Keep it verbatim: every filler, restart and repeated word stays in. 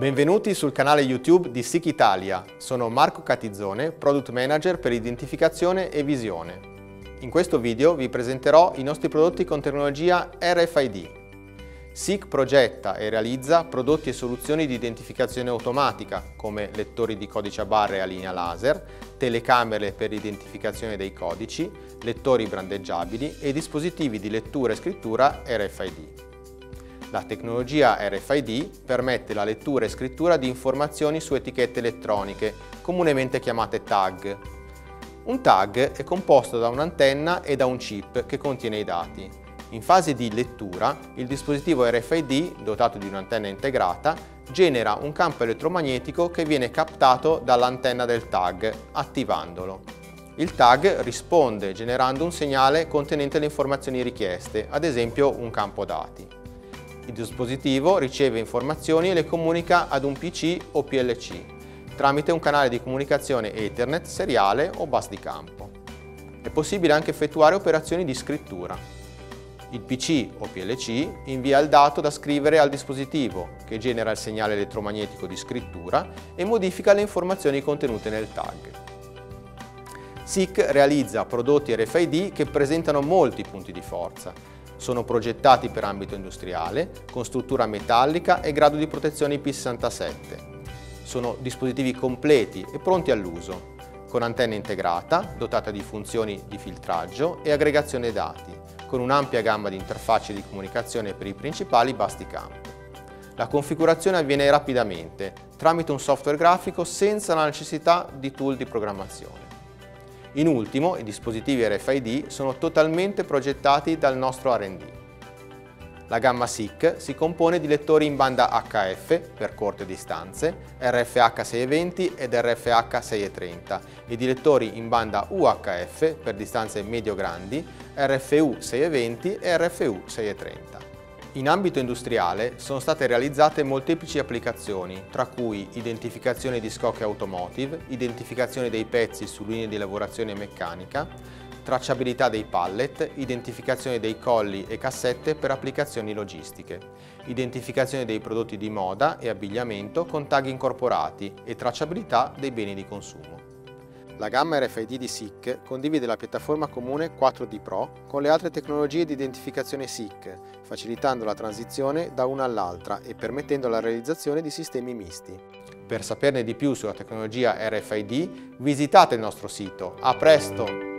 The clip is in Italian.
Benvenuti sul canale YouTube di SICK Italia. Sono Marco Catizzone, Product Manager per identificazione e visione. In questo video vi presenterò i nostri prodotti con tecnologia R F I D. SICK progetta e realizza prodotti e soluzioni di identificazione automatica come lettori di codice a barre a linea laser, telecamere per l'identificazione dei codici, lettori brandeggiabili e dispositivi di lettura e scrittura R F I D. La tecnologia R F I D permette la lettura e scrittura di informazioni su etichette elettroniche, comunemente chiamate tag. Un tag è composto da un'antenna e da un chip che contiene i dati. In fase di lettura, il dispositivo R F I D, dotato di un'antenna integrata, genera un campo elettromagnetico che viene captato dall'antenna del tag, attivandolo. Il tag risponde generando un segnale contenente le informazioni richieste, ad esempio un campo dati. Il dispositivo riceve informazioni e le comunica ad un P C o P L C tramite un canale di comunicazione Ethernet seriale o bus di campo. È possibile anche effettuare operazioni di scrittura. Il P C o P L C invia il dato da scrivere al dispositivo, che genera il segnale elettromagnetico di scrittura e modifica le informazioni contenute nel tag. SICK realizza prodotti R F I D che presentano molti punti di forza. Sono progettati per ambito industriale, con struttura metallica e grado di protezione I P sessantasette. Sono dispositivi completi e pronti all'uso, con antenna integrata, dotata di funzioni di filtraggio e aggregazione dati, con un'ampia gamma di interfacce di comunicazione per i principali bus di campo. La configurazione avviene rapidamente, tramite un software grafico senza la necessità di tool di programmazione. In ultimo, i dispositivi R F I D sono totalmente progettati dal nostro R and D. La gamma SICK si compone di lettori in banda H F per corte distanze, R F H seicentoventi ed R F H seicentotrenta e di lettori in banda U H F per distanze medio-grandi, R F U seicentoventi e R F U seicentotrenta. In ambito industriale sono state realizzate molteplici applicazioni, tra cui identificazione di scocche automotive, identificazione dei pezzi su linee di lavorazione meccanica, tracciabilità dei pallet, identificazione dei colli e cassette per applicazioni logistiche, identificazione dei prodotti di moda e abbigliamento con tag incorporati e tracciabilità dei beni di consumo. La gamma R F I D di SICK condivide la piattaforma comune quattro D Pro con le altre tecnologie di identificazione SICK, facilitando la transizione da una all'altra e permettendo la realizzazione di sistemi misti. Per saperne di più sulla tecnologia R F I D, visitate il nostro sito. A presto!